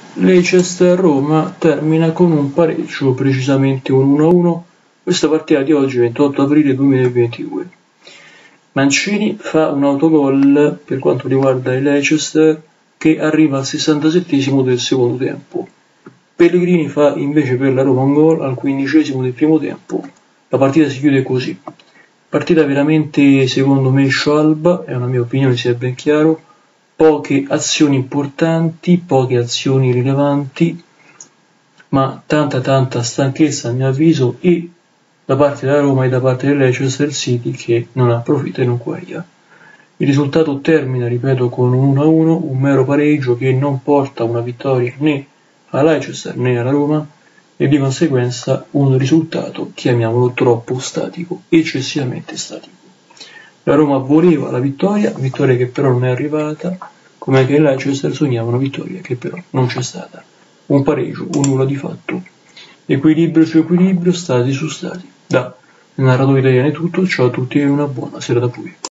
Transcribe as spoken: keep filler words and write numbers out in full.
Leicester-Roma termina con un pareggio, precisamente un uno a uno, questa partita di oggi ventotto aprile duemilaventidue. Mancini fa un autogol per quanto riguarda il Leicester che arriva al sessantasettesimo del secondo tempo. Pellegrini fa invece per la Roma un gol al quindicesimo del primo tempo. La partita si chiude così. Partita veramente, secondo me, scialba, è una mia opinione, sia ben chiaro. Poche azioni importanti, poche azioni rilevanti, ma tanta tanta stanchezza a mio avviso, e da parte della Roma e da parte del Leicester City che non approfitta e non guaglia. Il risultato termina, ripeto, con un uno a uno, un mero pareggio che non porta una vittoria né alla Leicester né alla Roma, e di conseguenza un risultato, chiamiamolo, troppo statico, eccessivamente statico. La Roma voleva la vittoria, vittoria che però non è arrivata, come anche il Leicester sognava una vittoria che però non c'è stata. Un pareggio, un nulla di fatto. Equilibrio su equilibrio, stati su stati. Da narratore italiano è tutto, ciao a tutti e una buona serata a voi.